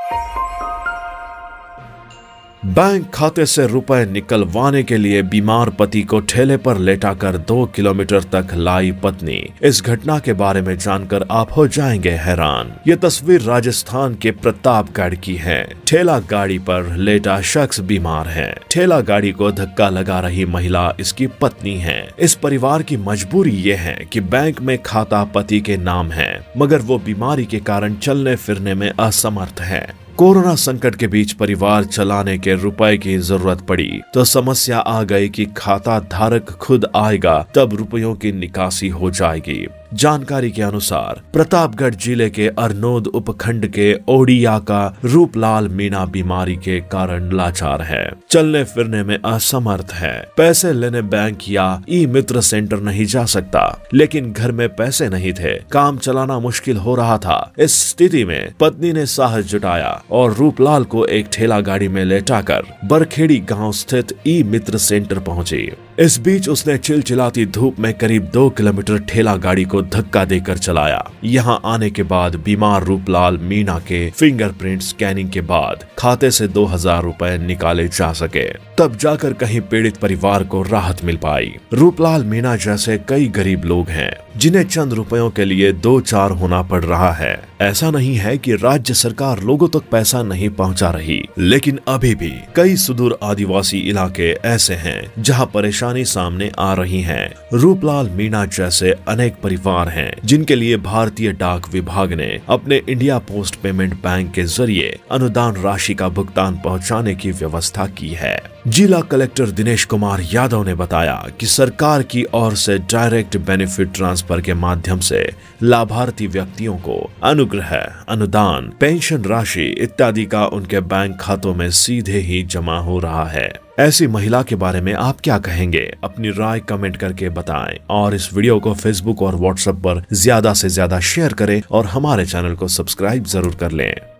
Bank खाते से रुपए निकलवाने के लिए बीमार पति को ठेले पर लेटाकर 2 किलोमीटर तक लाई पत्नी। इस घटना के बारे में जानकर आप हो जाएंगे हैरान। ये तस्वीर राजस्थान के प्रतापगढ़ की है। ठेला गाड़ी पर लेटा शख्स बीमार है। ठेला गाड़ी को धक्का लगा रही महिला इसकी पत्नी है। इस परिवार की मजबूरी ये है कि बैंक में खाता पति के नाम है, मगर वो बीमारी के कारण चलने फिरने में असमर्थ है। कोरोना संकट के बीच परिवार चलाने के रुपए की जरूरत पड़ी तो समस्या आ गई कि खाता धारक खुद आएगा तब रुपयों की निकासी हो जाएगी। जानकारी के अनुसार प्रतापगढ़ जिले के अरनोद उपखंड के ओडिया का रूपलाल मीणा बीमारी के कारण लाचार है, चलने फिरने में असमर्थ है। पैसे लेने बैंक या ई मित्र सेंटर नहीं जा सकता, लेकिन घर में पैसे नहीं थे, काम चलाना मुश्किल हो रहा था। इस स्थिति में पत्नी ने साहस जुटाया और रूपलाल को एक ठेला गाड़ी में लेटाकर बरखेड़ी गांव स्थित ई मित्र सेंटर पहुंची। इस बीच उसने चिलचिलाती धूप में करीब 2 किलोमीटर ठेला गाड़ी को धक्का देकर चलाया। यहाँ आने के बाद बीमार रूपलाल मीणा के फिंगरप्रिंट स्कैनिंग के बाद खाते से 2000 रुपए निकाले जा सके, तब जाकर कहीं पीड़ित परिवार को राहत मिल पाई। रूपलाल मीणा जैसे कई गरीब लोग हैं जिन्हें चंद रुपयों के लिए 2-4 होना पड़ रहा है। ऐसा नहीं है कि राज्य सरकार लोगों तक पैसा नहीं पहुंचा रही, लेकिन अभी भी कई सुदूर आदिवासी इलाके ऐसे हैं जहां परेशानी सामने आ रही है। रूपलाल मीणा जैसे अनेक परिवार हैं जिनके लिए भारतीय डाक विभाग ने अपने इंडिया पोस्ट पेमेंट बैंक के जरिए अनुदान राशि का भुगतान पहुंचाने की व्यवस्था की है। जिला कलेक्टर दिनेश कुमार यादव ने बताया कि सरकार की ओर से डायरेक्ट बेनिफिट ट्रांसफर के माध्यम से लाभार्थी व्यक्तियों को अनुग्रह, अनुदान, पेंशन राशि इत्यादि का उनके बैंक खातों में सीधे ही जमा हो रहा है। ऐसी महिला के बारे में आप क्या कहेंगे? अपनी राय कमेंट करके बताएं और इस वीडियो को फेसबुक और व्हाट्सएप पर ज्यादा से ज्यादा शेयर करें और हमारे चैनल को सब्सक्राइब जरूर कर लें।